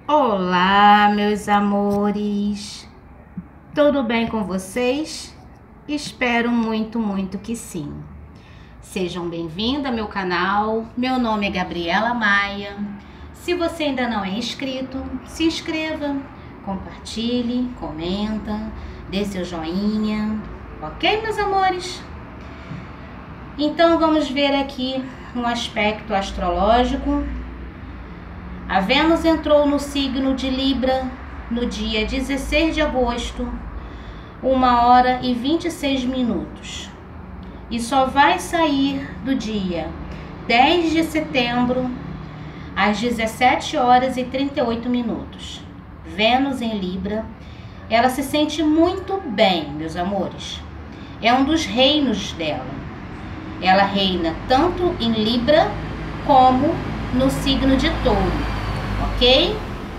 Olá, meus amores! Tudo bem com vocês? Espero muito que sim. Sejam bem-vindos ao meu canal. Meu nome é Gabriela Maia. Se você ainda não é inscrito, se inscreva, compartilhe, comenta, dê seu joinha, ok, meus amores? Então vamos ver aqui um aspecto astrológico. A Vênus entrou no signo de Libra no dia 16 de agosto, 1h26, e só vai sair do dia 10 de setembro, às 17h38. Vênus em Libra, ela se sente muito bem, meus amores. É um dos reinos dela. Ela reina tanto em Libra como no signo de Touro. Ok?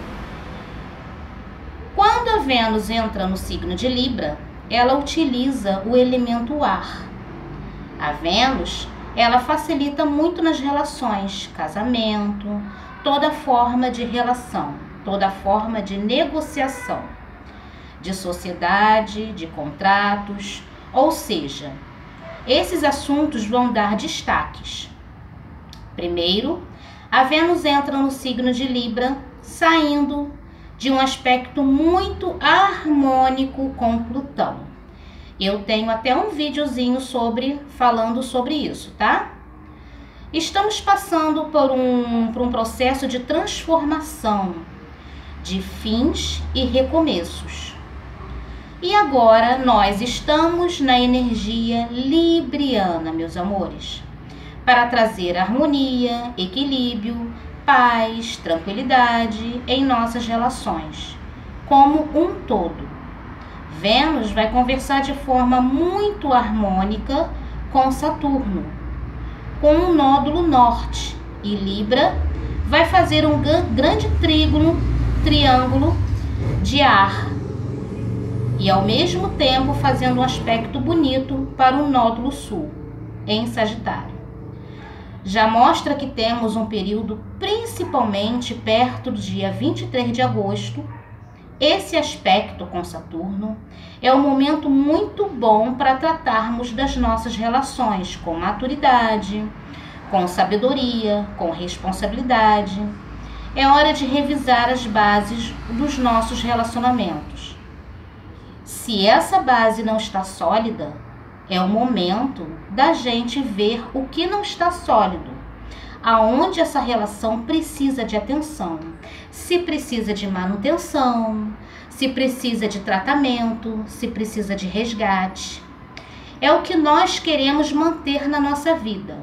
Quando a Vênus entra no signo de Libra, ela utiliza o elemento ar. A Vênus, ela facilita muito nas relações, casamento, toda forma de relação, toda forma de negociação, de sociedade, de contratos, ou seja, esses assuntos vão dar destaques. Primeiro, a Vênus entra no signo de Libra, saindo de um aspecto muito harmônico com Plutão. Eu tenho até um videozinho falando sobre isso, tá? Estamos passando por um processo de transformação, de fins e recomeços. E agora nós estamos na energia libriana, meus amores, para trazer harmonia, equilíbrio, paz, tranquilidade em nossas relações, como um todo. Vênus vai conversar de forma muito harmônica com Saturno, com um nódulo norte, e Libra vai fazer um grande triângulo de ar, e ao mesmo tempo fazendo um aspecto bonito para o nódulo sul, em Sagitário. Já mostra que temos um período principalmente perto do dia 23 de agosto. Esse aspecto com Saturno é um momento muito bom para tratarmos das nossas relações com maturidade, com sabedoria, com responsabilidade. É hora de revisar as bases dos nossos relacionamentos. Se essa base não está sólida, é o momento da gente ver o que não está sólido, aonde essa relação precisa de atenção, se precisa de manutenção, se precisa de tratamento, se precisa de resgate. É o que nós queremos manter na nossa vida.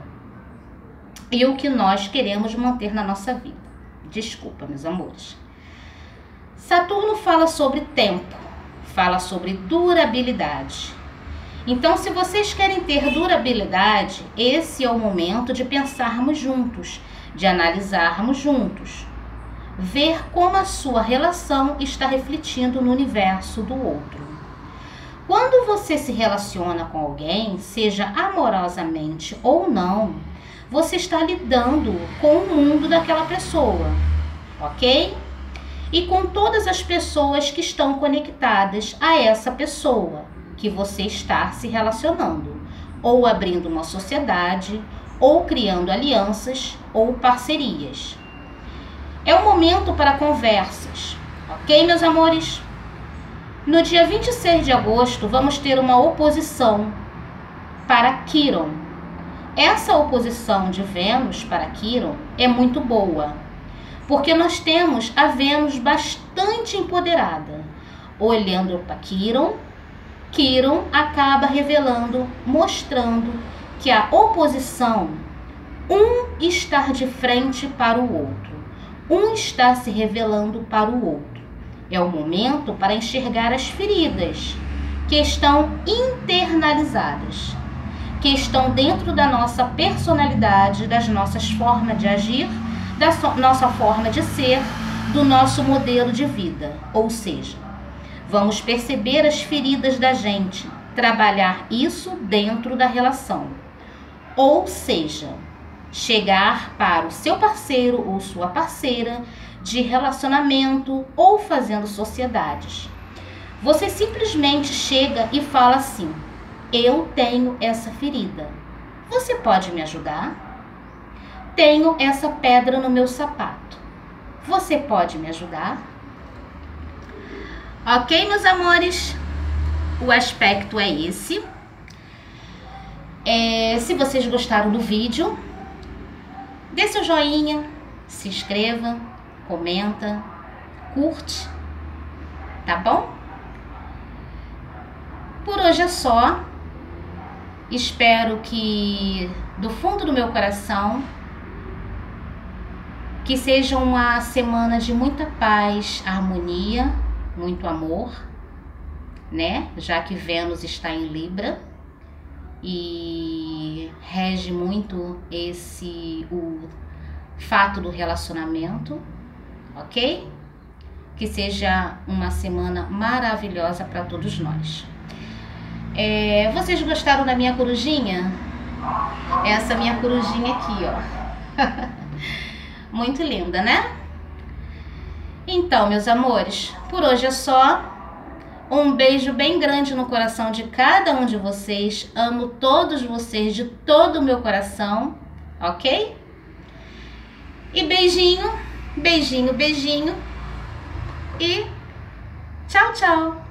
E o que nós queremos manter na nossa vida. Desculpa, meus amores. Saturno fala sobre tempo, fala sobre durabilidade. Então, se vocês querem ter durabilidade, esse é o momento de pensarmos juntos, de analisarmos juntos, ver como a sua relação está refletindo no universo do outro. Quando você se relaciona com alguém, seja amorosamente ou não, você está lidando com o mundo daquela pessoa, ok? E com todas as pessoas que estão conectadas a essa pessoa que você está se relacionando, ou abrindo uma sociedade, ou criando alianças ou parcerias. É o momento para conversas, ok, meus amores? No dia 26 de agosto, vamos ter uma oposição para Quiron. Essa oposição de Vênus para Quiron é muito boa, porque nós temos a Vênus bastante empoderada. Olhando para Quiron acaba revelando, mostrando que a oposição, um está de frente para o outro, um está se revelando para o outro. É o momento para enxergar as feridas que estão internalizadas, que estão dentro da nossa personalidade, das nossas formas de agir, da nossa forma de ser, do nosso modelo de vida. Ou seja, vamos perceber as feridas da gente, trabalhar isso dentro da relação. Ou seja, chegar para o seu parceiro ou sua parceira de relacionamento ou fazendo sociedades. Você simplesmente chega e fala assim: eu tenho essa ferida. Você pode me ajudar? Tenho essa pedra no meu sapato. Você pode me ajudar? Ok, meus amores? O aspecto é esse. Se vocês gostaram do vídeo, dê seu joinha, se inscreva, comenta, curte, tá bom? Por hoje é só. Espero que, do fundo do meu coração, que seja uma semana de muita paz, harmonia, muito amor, né? Já que Vênus está em Libra e rege muito o fato do relacionamento, ok? Que seja uma semana maravilhosa para todos nós. Vocês gostaram da minha corujinha? Essa minha corujinha aqui, ó. Muito linda, né? Então, meus amores, por hoje é só. Um beijo bem grande no coração de cada um de vocês. Amo todos vocês de todo o meu coração, ok? E beijinho, beijinho, beijinho. E tchau, tchau.